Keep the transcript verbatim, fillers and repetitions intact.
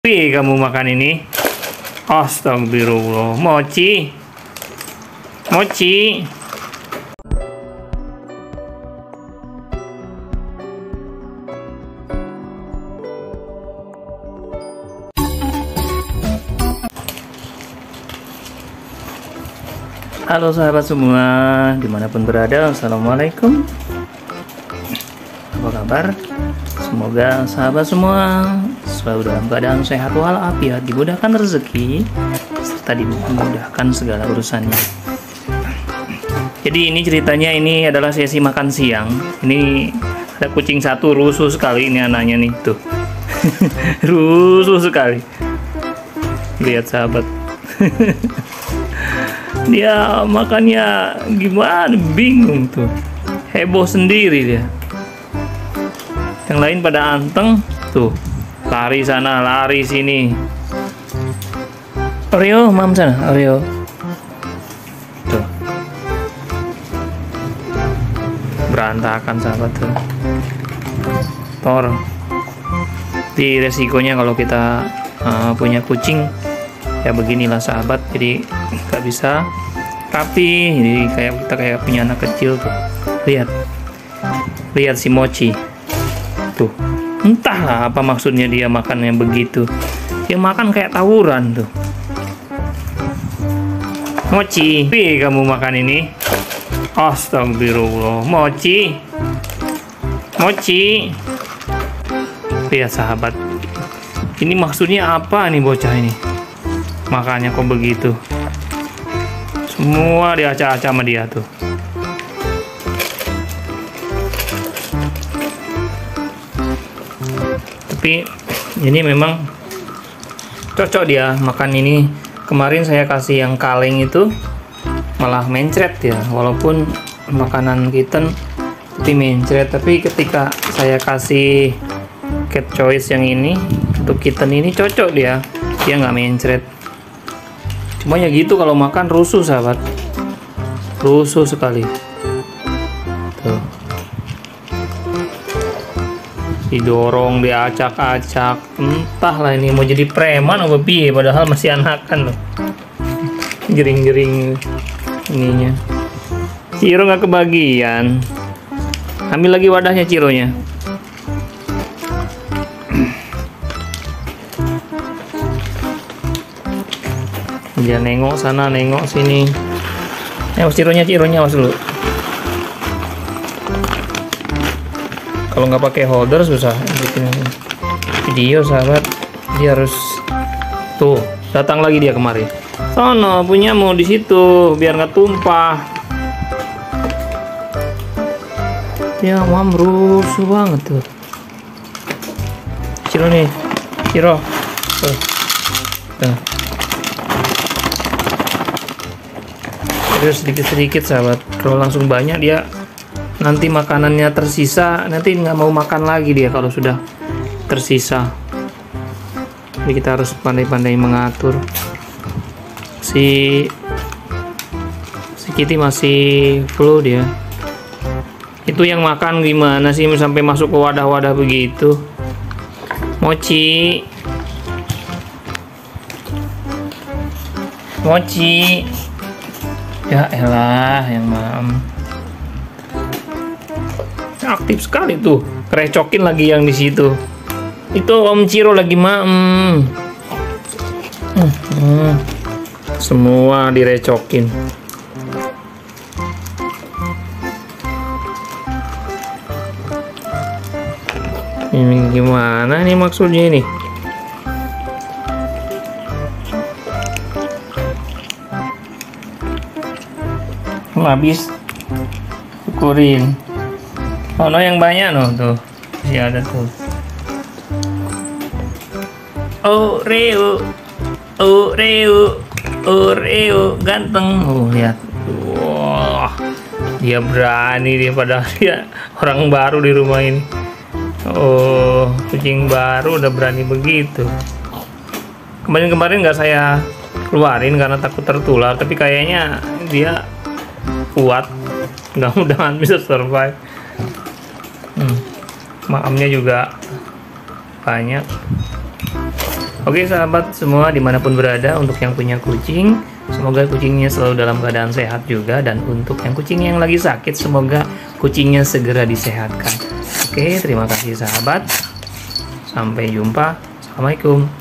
Wih, kamu makan ini? Astagfirullah. Mochi. Mochi. Halo sahabat semua, dimanapun berada, assalamualaikum. Apa kabar? Semoga sahabat semua selalu dalam keadaan sehat walafiat, dimudahkan rezeki, serta dimudahkan segala urusannya. Jadi ini ceritanya, ini adalah sesi makan siang. Ini ada kucing satu rusuh sekali ini anaknya nih, tuh. Rusuh sekali. Lihat sahabat. Dia makannya gimana, bingung tuh. Heboh sendiri dia. Yang lain pada anteng tuh, lari sana lari sini. Oreo, mam sana Oreo tuh, berantakan sahabat tuh. Tor di resikonya kalau kita uh, punya kucing ya beginilah sahabat, jadi nggak bisa rapi, jadi kayak kita kayak punya anak kecil tuh. Lihat lihat si Mochi tuh, entahlah apa maksudnya dia makan yang begitu. Dia makan kayak tawuran tuh. Mochi, wih, kamu makan ini? Astagfirullah. Mochi. Mochi. Lihat sahabat, ini maksudnya apa nih bocah ini? Makannya kok begitu? Semua diacak-acak sama dia tuh. Tapi ini memang cocok dia makan ini. Kemarin saya kasih yang kaleng itu malah mencret ya, walaupun makanan kitten tapi mencret. Tapi ketika saya kasih cat choice yang ini untuk kitten ini cocok dia, dia nggak mencret. Cuma ya gitu, kalau makan rusuh sahabat, rusuh sekali tuh. Didorong, diacak-acak, entahlah ini mau jadi preman apa piye, padahal masih anakan loh. Jering-jering ininya. Ciro nggak kebagian. Ambil lagi wadahnya Cironya. Dia nengok sana, nengok sini. Eh, Cironya, Cironya awas dulu. Kalau nggak pakai holder susah bikin video sahabat. Dia harus tuh, datang lagi dia kemari. Sono punyamu di situ biar nggak tumpah. Ya mam, rusuh banget tuh. Ciro nih, Ciro. Tuh. Tuh. Terus sedikit-sedikit sahabat. Kalau langsung banyak dia nanti makanannya tersisa, nanti nggak mau makan lagi dia kalau sudah tersisa. Jadi kita harus pandai-pandai mengatur. Si si Kitty masih flu dia. Itu yang makan gimana sih sampai masuk ke wadah-wadah begitu? Mochi, Mochi. Ya elah, yang mam. Aktif sekali tuh, kerecokin lagi yang di situ. Itu Om Ciro lagi mam. Hmm, hmm. Semua direcokin. Ini gimana nih maksudnya ini? Habis syukurin. Oh no, yang banyak no tuh. Masih ada tuh. Oreo. Oreo. Oreo ganteng. Oh lihat. Wah. Dia berani dia, padahal dia orang baru di rumah ini. Oh, kucing baru udah berani begitu. Kemarin-kemarin nggak saya keluarin karena takut tertular, tapi kayaknya dia kuat. Mudah-mudahan bisa survive. Hmm. Makamnya juga banyak. Oke sahabat semua dimanapun berada, untuk yang punya kucing, semoga kucingnya selalu dalam keadaan sehat juga. Dan untuk yang kucing yang lagi sakit, semoga kucingnya segera disehatkan. Oke, terima kasih sahabat. Sampai jumpa. Assalamualaikum.